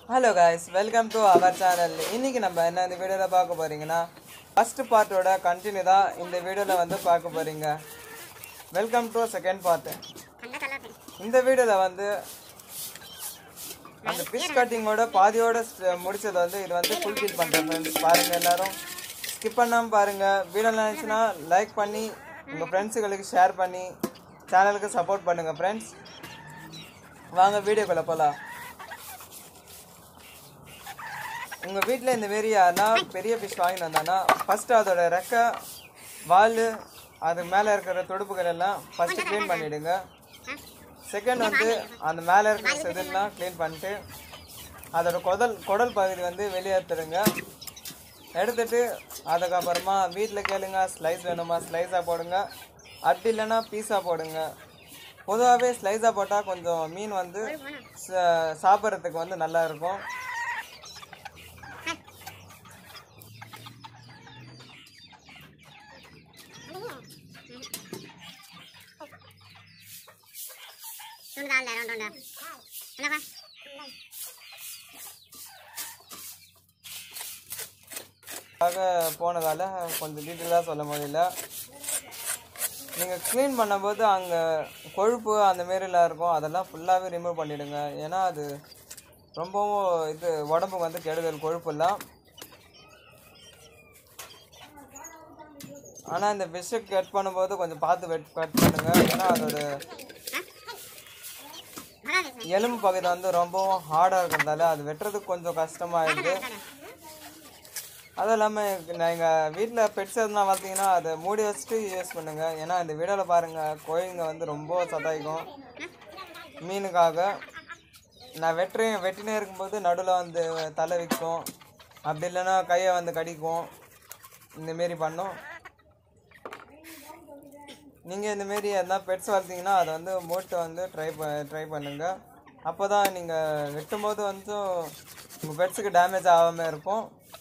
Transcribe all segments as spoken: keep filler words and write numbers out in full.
Hello guys, welcome to our channel. இன்னைக்கு நம்ம என்ன இந்த வீடியோவில் பார்க்க போறீங்கன்னா ஃபர்ஸ்ட் பார்ட்டோட கண்டினியூ தான் இந்த வீடியோவில் வந்து பார்க்க போறீங்க. Welcome to second part. இந்த வீடியோவில் வந்து அந்த ஃபிஷ் கட்டிங்கோட பாதியோட முடிச்சது வந்து இது வந்து ஃபுல்ஃபில் பண்ணுறேன் ஃப்ரெண்ட்ஸ். பாருங்கள், எல்லாரும் ஸ்கிப் பண்ணாமல் பாருங்கள். வீடியோ நினச்சுன்னா லைக் பண்ணி உங்கள் ஃப்ரெண்ட்ஸுகளுக்கு ஷேர் பண்ணி சேனலுக்கு சப்போர்ட் பண்ணுங்கள் ஃப்ரெண்ட்ஸ். வாங்க வீடியோக்குள்ளே போகலாம். உங்கள் வீட்டில் இந்த மாரி யாருன்னா பெரிய ஃபிஷ் வாங்கிட்டு வந்தாங்கன்னா ஃபஸ்ட்டு அதோட ரெக்கை வால் அது மேலே இருக்கிற துடுப்புகள் எல்லாம் ஃபஸ்ட்டு க்ளீன் பண்ணிவிடுங்க. செகண்ட் வந்து அந்த மேலே இருக்கிற செதில்லாம் க்ளீன் பண்ணிட்டு அதோட குடல் குடல் பகுதி வந்து வெளியேற்றுடுங்க. எடுத்துட்டு அதுக்கப்புறமா வீட்டில் கேளுங்க ஸ்லைஸ் வேணுமா ஸ்லைஸாக போடுங்க, அப்படி இல்லைன்னா பீஸாக போடுங்க. பொதுவாகவே ஸ்லைஸாக போட்டால் கொஞ்சம் மீன் வந்து சாப்பிட்றதுக்கு வந்து நல்லா இருக்கும். போனதால கொஞ்சம் டீட்டெயிலாக சொல்ல முடியல. நீங்கள் க்ளீன் பண்ணும்போது அங்கே கொழுப்பு அந்த மாரிலாம் இருக்கும், அதெல்லாம் ஃபுல்லாகவே ரிமூவ் பண்ணிவிடுங்க. ஏன்னா அது ரொம்பவும் இது உடம்புக்கு வந்து கெடுதல் கொழுப்புலாம். ஆனால் இந்த ஃபிஷ்ஷை கட் பண்ணும்போது கொஞ்சம் பார்த்து வெட் கட் பண்ணுங்கள். ஏன்னா அதோட எலும்பு பகுதி வந்து ரொம்பவும் ஹார்டாக இருக்கிறதால அது வெட்டுறதுக்கு கொஞ்சம் கஷ்டமாகிடுது. அதுவும் இல்லாமல் நீங்கள் வீட்டில் பெட்ஸ் எதுனா பார்த்தீங்கன்னா அதை மூடி வச்சுட்டு யூஸ் பண்ணுங்கள். ஏன்னா இந்த வீடியோவில் பாருங்கள் கோழிங்க வந்து ரொம்ப சதாய்க்கும் மீனுக்காக. நான் வெட்டுறேன் வெட்டினே இருக்கும்போது நடுவில் வந்து தலை விற்கும், அப்படி இல்லைன்னா கையை வந்து கடிக்கும், இந்தமாரி பண்ணும். நீங்கள் இந்தமாரி எதனா பெட்ஸ் வளர்த்திங்கன்னா அதை வந்து மூட்டை வந்து ட்ரை ப ட்ரை பண்ணுங்கள். அப்போ தான் நீங்கள் வெட்டும்போது வந்து உங்கள் பெட்ஸுக்கு டேமேஜ் ஆகாமல் இருக்கும்.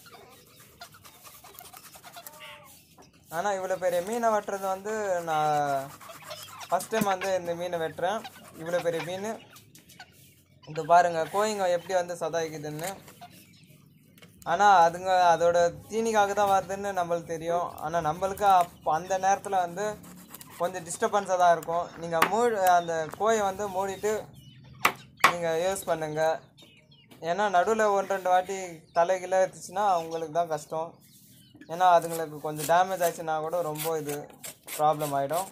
ஆனால் இவ்வளோ பெரிய மீனை வெட்டுறது வந்து நான் ஃபஸ்ட் டைம் வந்து இந்த மீனை வெட்டுறேன். இவ்வளோ பெரிய மீன் இது பாருங்கள் கோழிங்க எப்படி வந்து சதாய்க்குதுன்னு. ஆனால் அதுங்க அதோட தீனிக்காக தான் வருதுன்னு நம்மளுக்கு தெரியும். ஆனால் நம்மளுக்கு அப்போ அந்த நேரத்தில் வந்து கொஞ்சம் டிஸ்டர்பன்ஸாக தான் இருக்கும். நீங்கள் மூ அந்த கோயை வந்து மூடிட்டு நீங்கள் யூஸ் பண்ணுங்கள். ஏன்னா நடுவில் ஒன்று ரெண்டு வாட்டி தலைகீழ எடுத்துச்சுன்னா அவங்களுக்கு தான் கஷ்டம். ஏன்னா அதுங்களுக்கு கொஞ்சம் டேமேஜ் ஆச்சுன்னா கூட ரொம்ப இது ப்ராப்ளம் ஆகிடும்.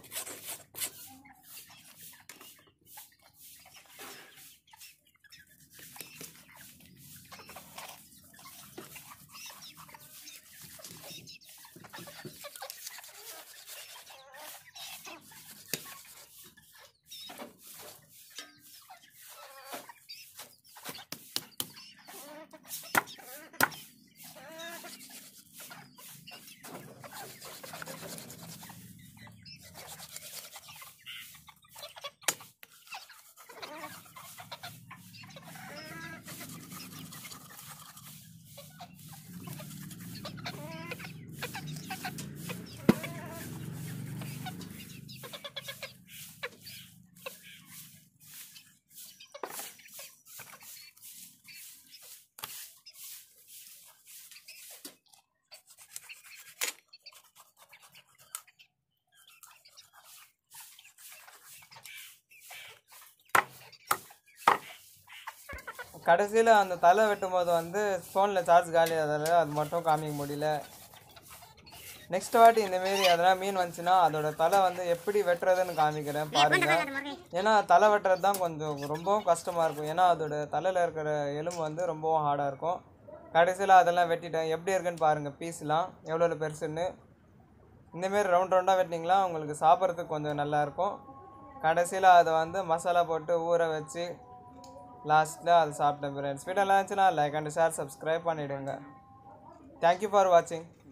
கடைசியில் அந்த தலை வெட்டும் போது வந்து ஃபோனில் சார்ஜ் காலி ஆகாது, அது மட்டும் காமிக்க முடியல. நெக்ஸ்ட் வாட்டி இந்தமாரி அதெல்லாம் மீன் வந்துச்சுன்னா அதோட தலை வந்து எப்படி வெட்டுறதுன்னு காமிக்கிறேன் பாருங்கள். ஏன்னா தலை வெட்டுறது தான் கொஞ்சம் ரொம்பவும் கஷ்டமாக இருக்கும். ஏன்னா அதோட தலையில் இருக்கிற எலும்பு வந்து ரொம்பவும் ஹார்டாக இருக்கும். கடைசியில் அதெல்லாம் வெட்டிட்டேன். எப்படி இருக்குன்னு பாருங்கள் பீஸ்லாம் எவ்வளோ பெருசுன்னு. இந்தமாரி ரவுண்ட் ரவுண்டாக வெட்டினீங்களா உங்களுக்கு சாப்பிட்றதுக்கு கொஞ்சம் நல்லாயிருக்கும். கடைசியில் அதை வந்து மசாலா போட்டு ஊற வச்சு லாஸ்ட்டில் அது சாப்பிட்டேன் ஃப்ரெண்ட்ஸ். வீடியோ இருந்துச்சுன்னா லைக் அண்ட் ஷேர் சப்ஸ்கிரைப் பண்ணிவிடுங்க. தேங்க்யூ ஃபார் வாட்சிங்.